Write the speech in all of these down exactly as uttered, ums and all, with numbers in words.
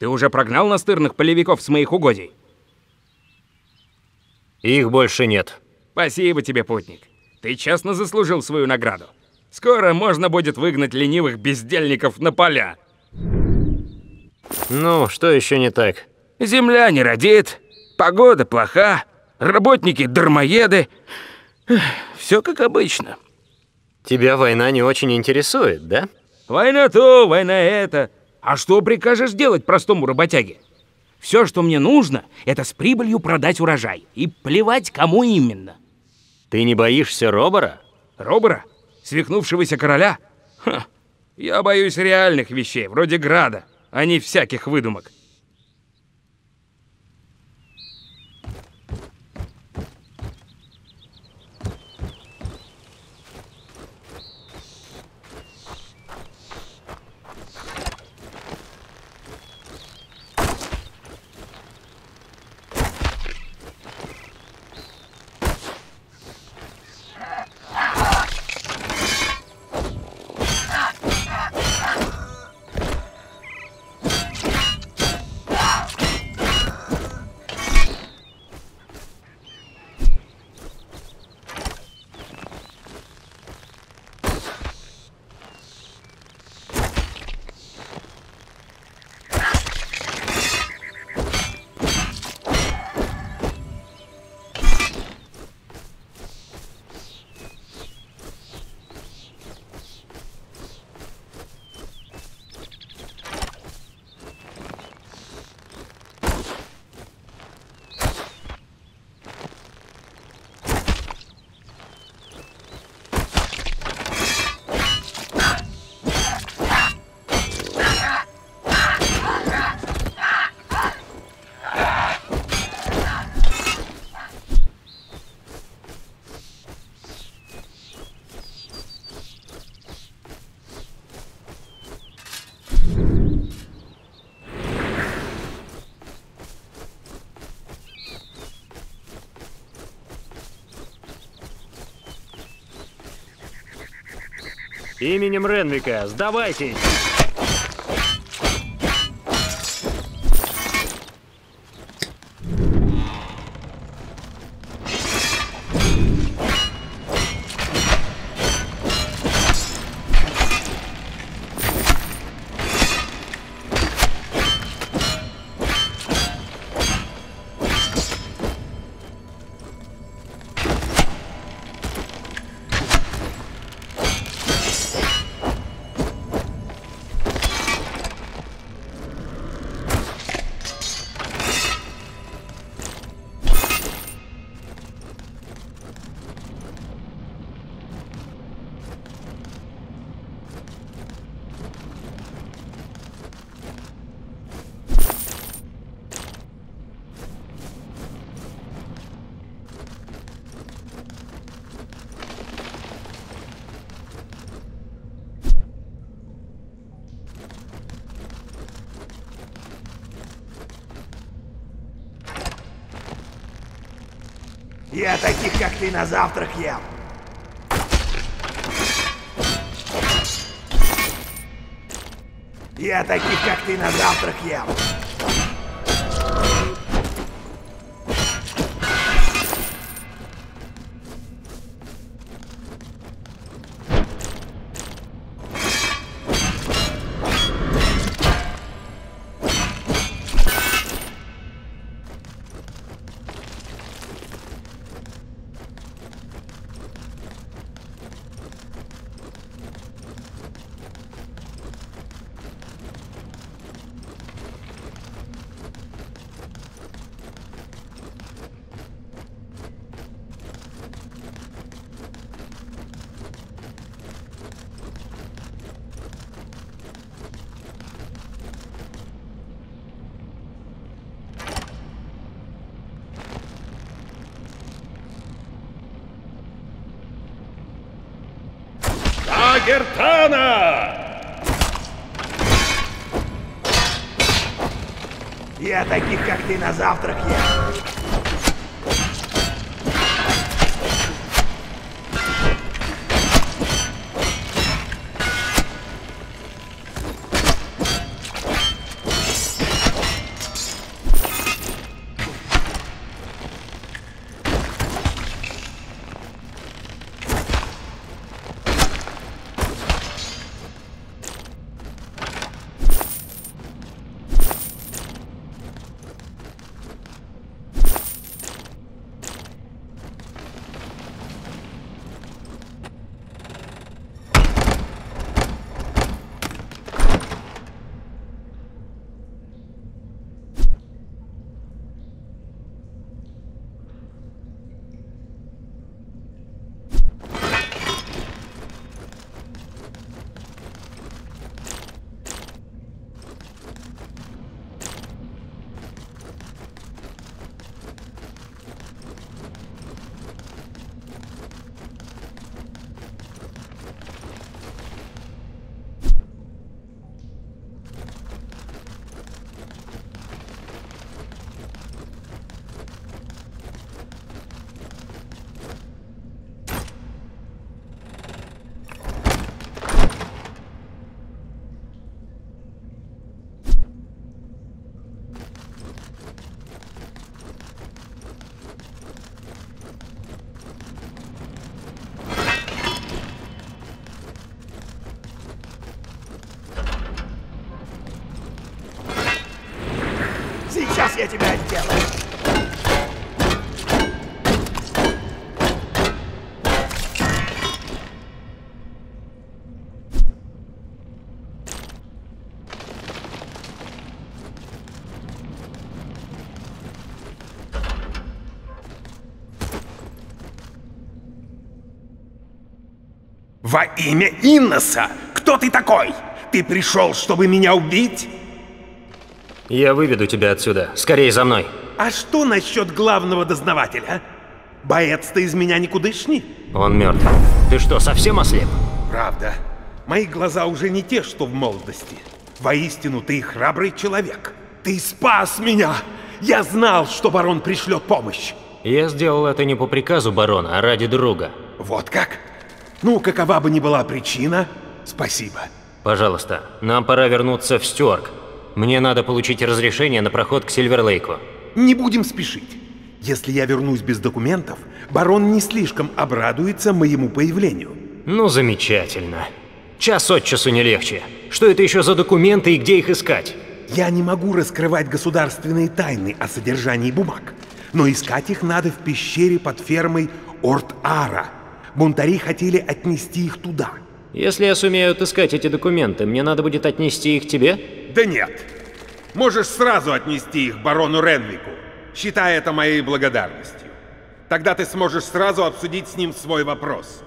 Ты уже прогнал настырных полевиков с моих угодий? Их больше нет. Спасибо тебе, путник. Ты честно заслужил свою награду. Скоро можно будет выгнать ленивых бездельников на поля. Ну, что еще не так? Земля не родит, погода плоха, работники дармоеды. Все как обычно. Тебя война не очень интересует, да? Война то, война это. А что прикажешь делать простому работяге? Все, что мне нужно, это с прибылью продать урожай. И плевать, кому именно. Ты не боишься Робора? Робора? Свихнувшегося короля? Ха. Я боюсь реальных вещей, вроде града, а не всяких выдумок. Именем Ренвика, сдавайтесь! Я таких, как ты, на завтрак ем. Я таких, как ты, на завтрак ем. Гертана! Я таких, как ты, на завтрак ем. Сейчас я тебя отделаю. Во имя Инноса! Кто ты такой? Ты пришел, чтобы меня убить? Я выведу тебя отсюда. Скорее за мной. А что насчет главного дознавателя? Боец-то из меня никудышний? Он мертв. Ты что, совсем ослеп? Правда. Мои глаза уже не те, что в молодости. Воистину, ты храбрый человек. Ты спас меня! Я знал, что барон пришлет помощь. Я сделал это не по приказу барона, а ради друга. Вот как? Ну, какова бы ни была причина, спасибо. Пожалуйста, нам пора вернуться в Стюарк. Мне надо получить разрешение на проход к Сильверлейку. Не будем спешить. Если я вернусь без документов, барон не слишком обрадуется моему появлению. Ну, замечательно. Час от часу не легче. Что это еще за документы и где их искать? Я не могу раскрывать государственные тайны о содержании бумаг, но искать их надо в пещере под фермой Орт-Ара. Бунтари хотели отнести их туда. Если я сумею отыскать эти документы, мне надо будет отнести их тебе? Да нет. Можешь сразу отнести их барону Ренвику, считая это моей благодарностью. Тогда ты сможешь сразу обсудить с ним свой вопрос.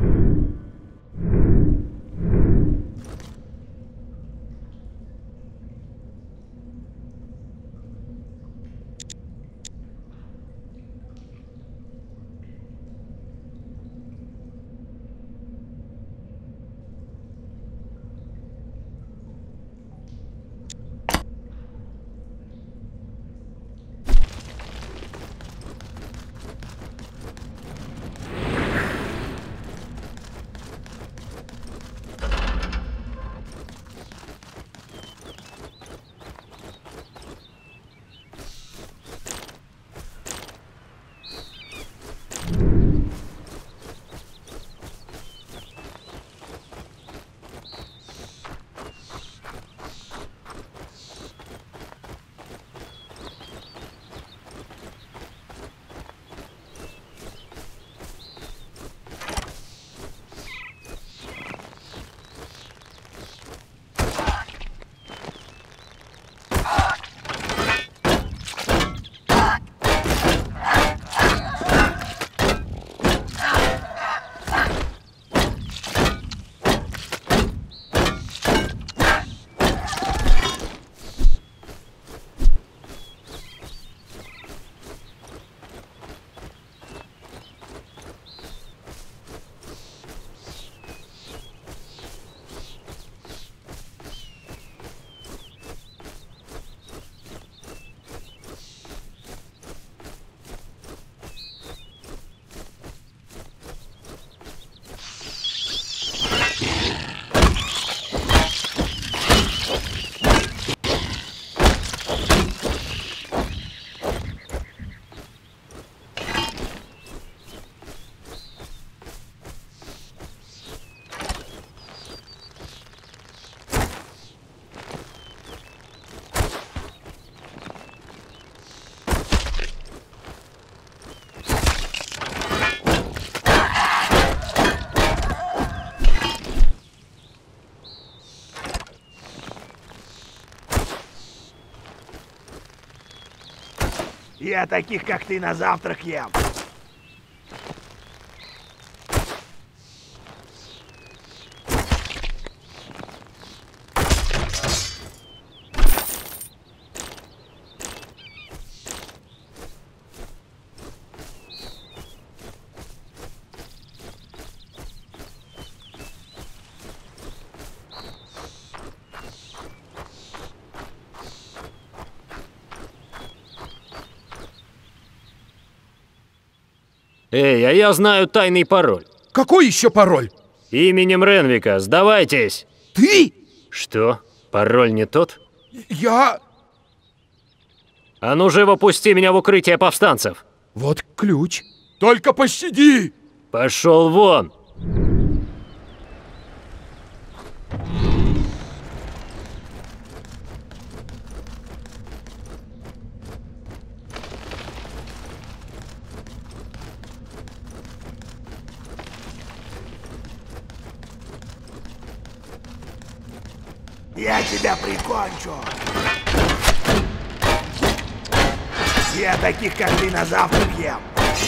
Я таких, как ты, на завтрак ем. Эй, а я знаю тайный пароль. Какой еще пароль? Именем Ренвика, сдавайтесь. Ты? Что? Пароль не тот? Я... А ну живо пусти меня в укрытие повстанцев. Вот ключ. Только пощади! Пошел вон! Я тебя прикончу. Я таких, как ты, на завтрак ем.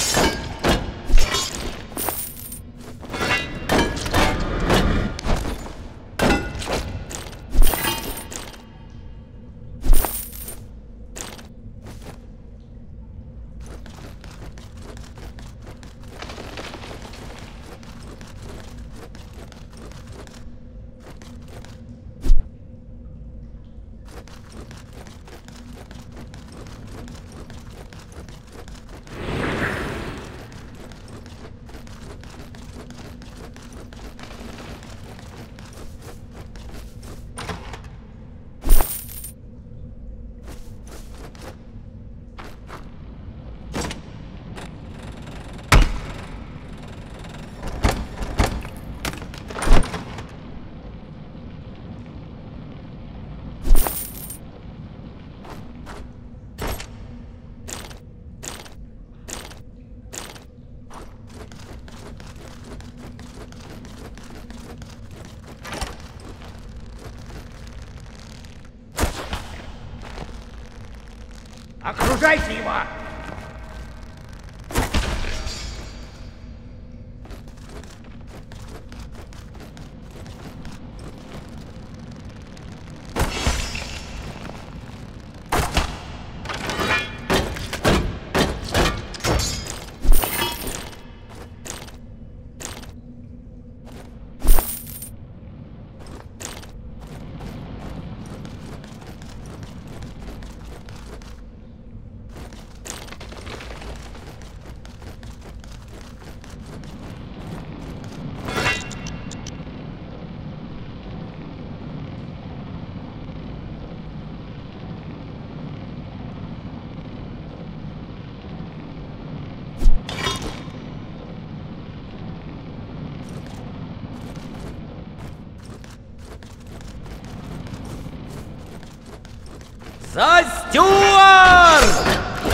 Окружайте его! За Стюарт!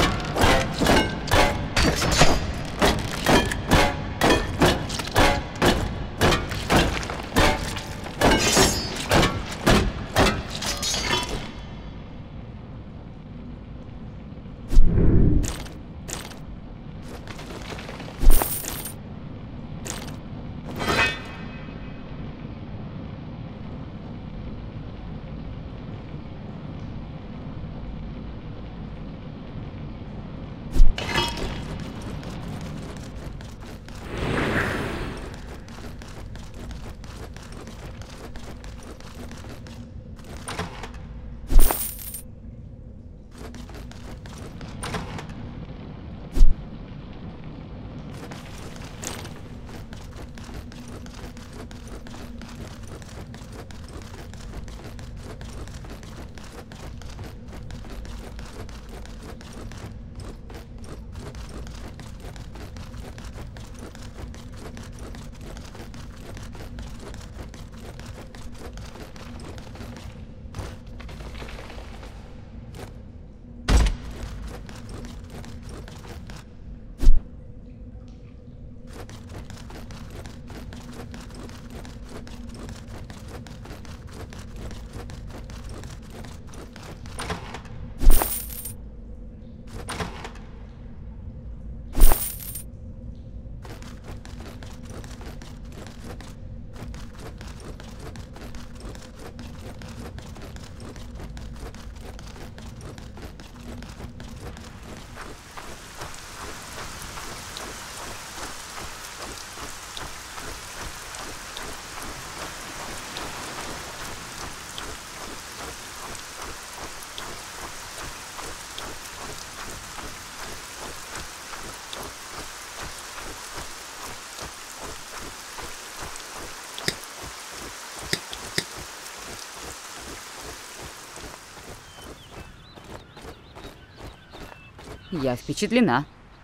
Я впечатлена.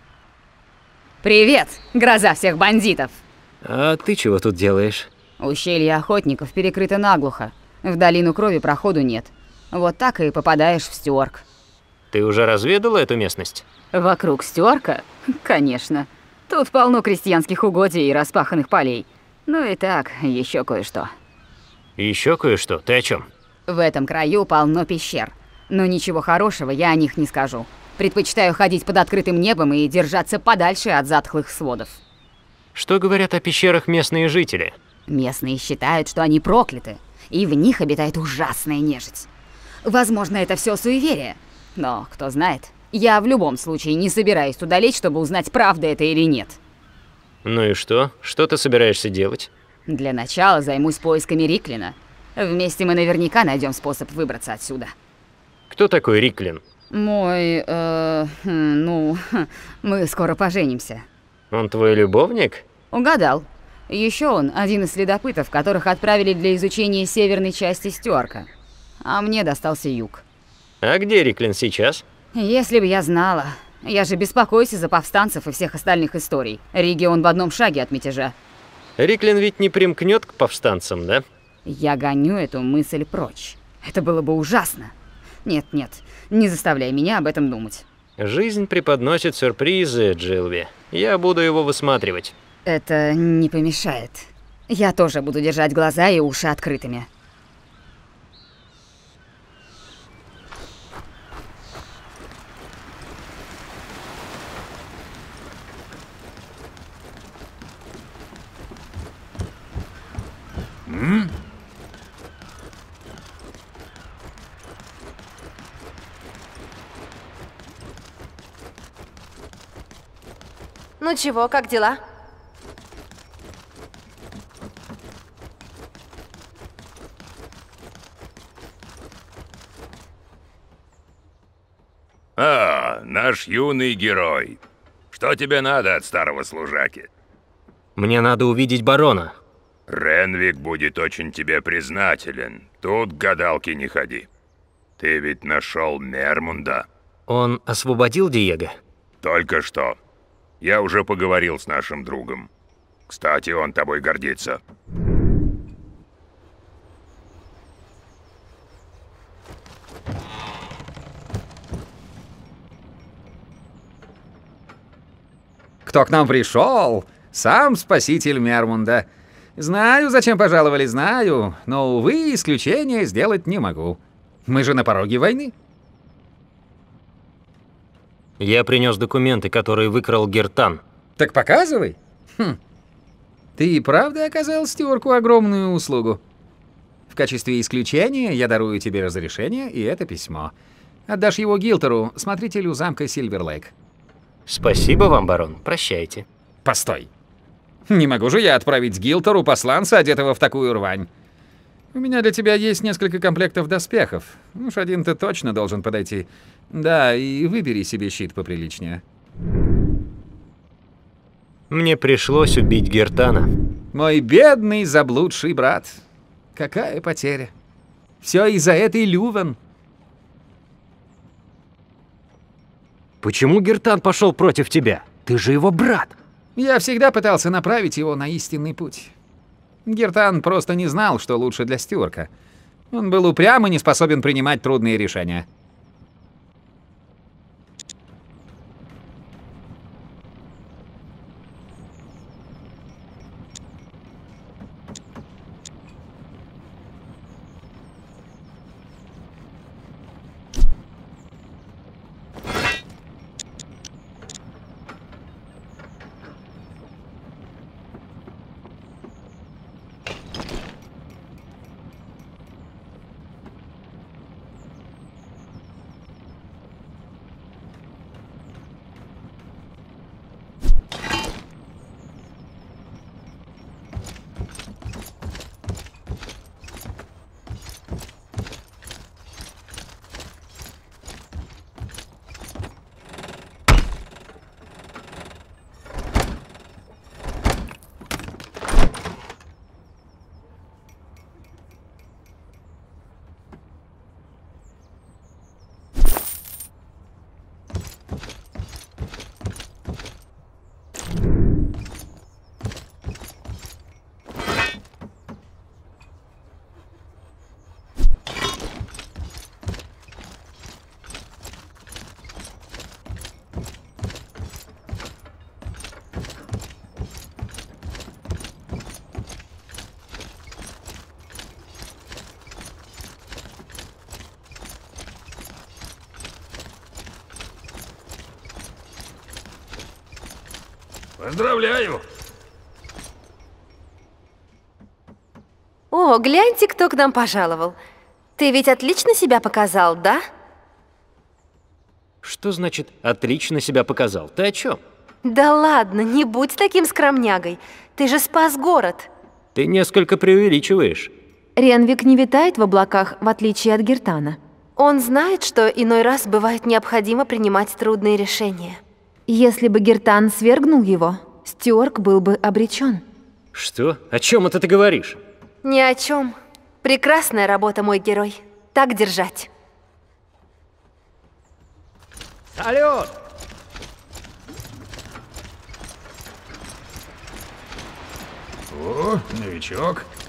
Привет, гроза всех бандитов. А ты чего тут делаешь? Ущелье охотников перекрыто наглухо. В долину крови проходу нет. Вот так и попадаешь в Стюарк. Ты уже разведала эту местность? Вокруг Стюарка? Конечно. Тут полно крестьянских угодий и распаханных полей. Ну и так, еще кое-что. Еще кое-что? Ты о чем? В этом краю полно пещер, но ничего хорошего я о них не скажу. Предпочитаю ходить под открытым небом и держаться подальше от затхлых сводов. Что говорят о пещерах местные жители? Местные считают, что они прокляты, и в них обитает ужасная нежить. Возможно, это все суеверие, но кто знает. Я в любом случае не собираюсь туда лечь, чтобы узнать, правда это или нет. Ну и что? Что ты собираешься делать? Для начала займусь поисками Риклина. Вместе мы наверняка найдем способ выбраться отсюда. Кто такой Риклин? Мой, э, ну, мы скоро поженимся. Он твой любовник? Угадал. Еще он один из следопытов, которых отправили для изучения северной части Стюарка. А мне достался юг. А где Риклин сейчас? Если бы я знала. Я же беспокоюсь из-за повстанцев и всех остальных историй. Регион в одном шаге от мятежа. Риклин ведь не примкнет к повстанцам, да? Я гоню эту мысль прочь. Это было бы ужасно. Нет, нет, не заставляй меня об этом думать. Жизнь преподносит сюрпризы, Джилви. Я буду его высматривать. Это не помешает. Я тоже буду держать глаза и уши открытыми. М? Ну чего, как дела? А, наш юный герой. Что тебе надо от старого служаки? Мне надо увидеть барона. Ренвик будет очень тебе признателен. Тут к гадалке не ходи. Ты ведь нашел Мермунда. Он освободил Диего? Только что. Я уже поговорил с нашим другом. Кстати, он тобой гордится. Кто к нам пришел? Сам спаситель Мермунда. Знаю, зачем пожаловали, знаю, но, увы, исключения сделать не могу. Мы же на пороге войны. Я принес документы, которые выкрал Гертан. Так показывай. Хм. Ты и правда оказал Стюарку огромную услугу. В качестве исключения я дарую тебе разрешение и это письмо. Отдашь его Гилтеру, смотрителю замка Сильверлейк. Спасибо вам, барон. Прощайте. Постой. Не могу же я отправить Гилтеру посланца, одетого в такую рвань. У меня для тебя есть несколько комплектов доспехов. Уж один ты точно должен подойти. Да, и выбери себе щит поприличнее. Мне пришлось убить Гертана. Мой бедный заблудший брат. Какая потеря. Все из-за этой Лювен. Почему Гертан пошел против тебя? Ты же его брат. Я всегда пытался направить его на истинный путь. Гертан просто не знал, что лучше для Стюарка. Он был упрям и не способен принимать трудные решения. Поздравляю! О, гляньте, кто к нам пожаловал. Ты ведь отлично себя показал, да? Что значит «отлично себя показал»? Ты о чем? Да ладно, не будь таким скромнягой. Ты же спас город. Ты несколько преувеличиваешь. Ренвик не витает в облаках, в отличие от Гертана. Он знает, что иной раз бывает необходимо принимать трудные решения. Если бы Гертан свергнул его, Стюарк был бы обречен. Что? О чем это ты говоришь? Ни о чем. Прекрасная работа, мой герой. Так держать. Салют! О, новичок.